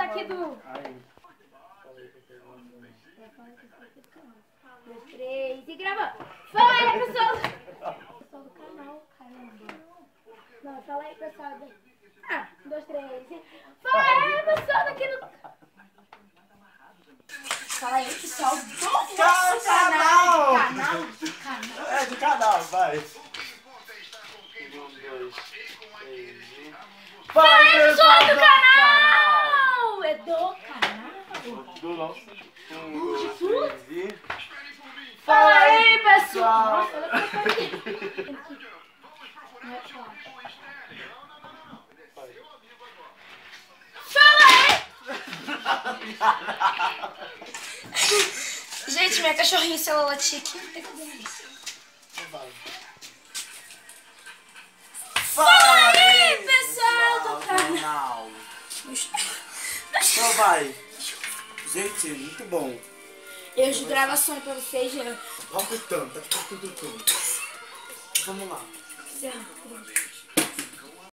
aqui do... Aí. 2, 3 e grava. Fala aí, pessoal. Pessoal do canal, caramba. Não, fala aí, pessoal. 2, 3 e... Fala aí, pessoal daqui do... Fala aí, pessoal do nosso canal. É de canal, vai. 1, 2, 3. Fala aí, pessoal do canal. É do canal. Do nosso. 1, 2, 3 e... Fala aí, pessoal. Nossa, olha como tá aqui. Fala aí. Gente, minha cachorrinha, se ela latir aqui, não tem como isso. Fala aí, pessoal do canal. Então vai. Gente, muito bom. Erros de gravação pra vocês, já. Vamos lá. Zero.